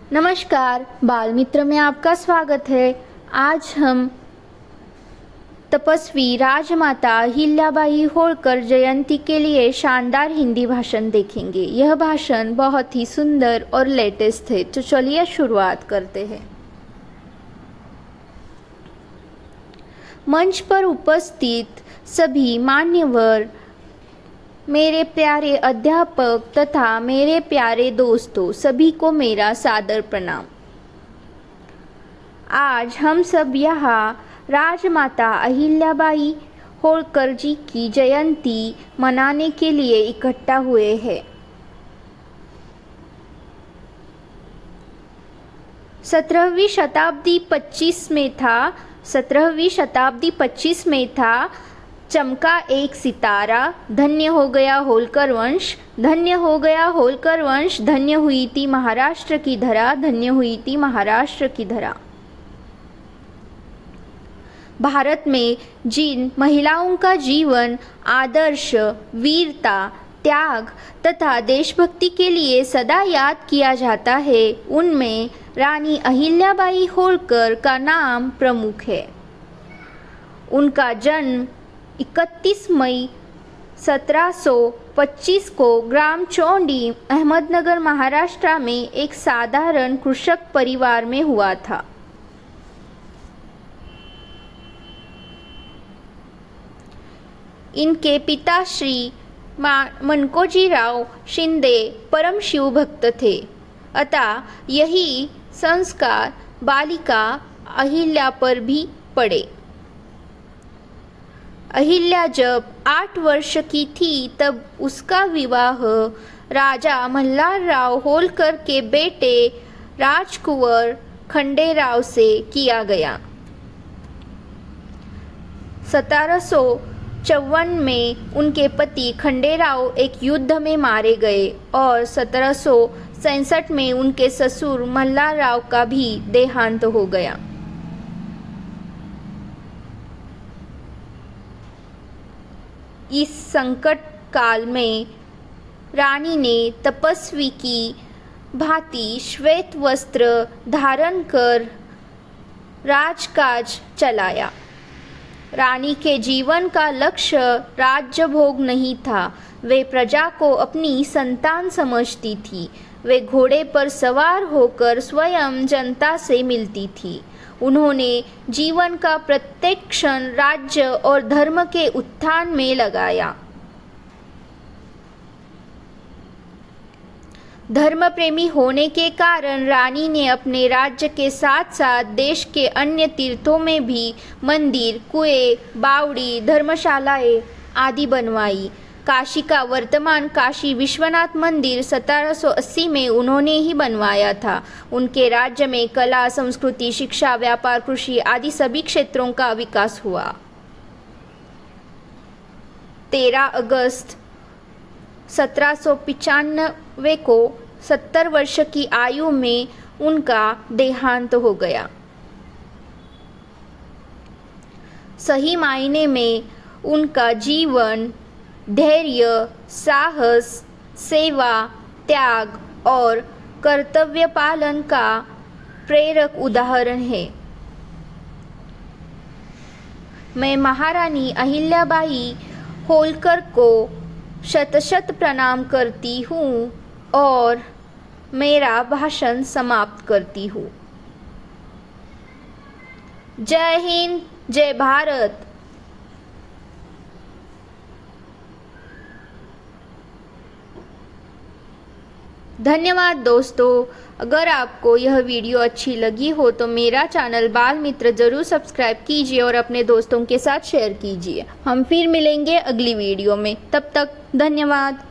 नमस्कार, बाल मित्र में आपका स्वागत है। आज हम तपस्वी राजमाता अहिल्याबाई होळकर जयंती के लिए शानदार हिंदी भाषण देखेंगे। यह भाषण बहुत ही सुंदर और लेटेस्ट है, तो चलिए शुरुआत करते हैं। मंच पर उपस्थित सभी मान्यवर, मेरे प्यारे अध्यापक तथा मेरे प्यारे दोस्तों, सभी को मेरा सादर प्रणाम। आज हम सब यहाँ राजमाता अहिल्याबाई होळकर जी की जयंती मनाने के लिए इकट्ठा हुए हैं। 17वीं शताब्दी 25 में था चमका एक सितारा, धन्य हो गया होळकर वंश, धन्य हो गया होळकर वंश, धन्य हुई थी महाराष्ट्र की धरा, धन्य हुई थी महाराष्ट्र की धरा। भारत में जिन महिलाओं का जीवन आदर्श, वीरता, त्याग तथा देशभक्ति के लिए सदा याद किया जाता है, उनमें रानी अहिल्याबाई होळकर का नाम प्रमुख है। उनका जन्म 31 मई 1725 को ग्राम चौंडी, अहमदनगर, महाराष्ट्र में एक साधारण कृषक परिवार में हुआ था। इनके पिता श्री मनकोजीराव शिंदे परम शिव भक्त थे, अतः यही संस्कार बालिका अहिल्या पर भी पड़े। अहिल्या जब 8 वर्ष की थी तब उसका विवाह राजा मल्हारराव होळकर के बेटे राजकुंवर खंडेराव से किया गया। 1754 में उनके पति खंडेराव एक युद्ध में मारे गए और 1767 में उनके ससुर मल्हारराव का भी देहांत हो गया। इस संकट काल में रानी ने तपस्वी की भांति श्वेत वस्त्र धारण कर राजकाज चलाया। रानी के जीवन का लक्ष्य राज्य भोग नहीं था, वे प्रजा को अपनी संतान समझती थी। वे घोड़े पर सवार होकर स्वयं जनता से मिलती थी। उन्होंने जीवन का प्रत्येक क्षण राज्य और धर्म के उत्थान में लगाया। धर्म प्रेमी होने के कारण रानी ने अपने राज्य के साथ साथ देश के अन्य तीर्थों में भी मंदिर, कुएं, बावड़ी, धर्मशालाएं आदि बनवाई। काशी का वर्तमान काशी विश्वनाथ मंदिर 1780 में उन्होंने ही बनवाया था। उनके राज्य में कला, संस्कृति, शिक्षा, व्यापार, कृषि आदि सभी क्षेत्रों का विकास हुआ। 13 अगस्त 1795 को 70 वर्ष की आयु में उनका देहांत हो गया। सही मायने में उनका जीवन धैर्य, साहस, सेवा, त्याग और कर्तव्य पालन का प्रेरक उदाहरण है। मैं महारानी अहिल्याबाई होळकर को शत-शत प्रणाम करती हूँ और मेरा भाषण समाप्त करती हूँ। जय हिंद, जय भारत। धन्यवाद दोस्तों। अगर आपको यह वीडियो अच्छी लगी हो तो मेरा चैनल बाल मित्र ज़रूर सब्सक्राइब कीजिए और अपने दोस्तों के साथ शेयर कीजिए। हम फिर मिलेंगे अगली वीडियो में, तब तक धन्यवाद।